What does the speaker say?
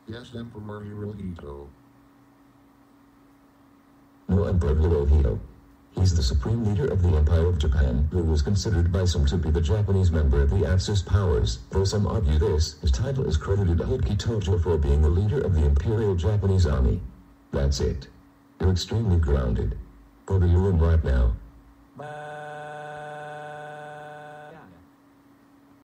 Yes, Emperor Hirohito. No, Emperor Hirohito. He's the supreme leader of the Empire of Japan, who was considered by some to be the Japanese member of the Axis powers, though some argue his title is credited to Hirohito for being the leader of the Imperial Japanese Army. That's it. You're extremely grounded. Go to your room right now.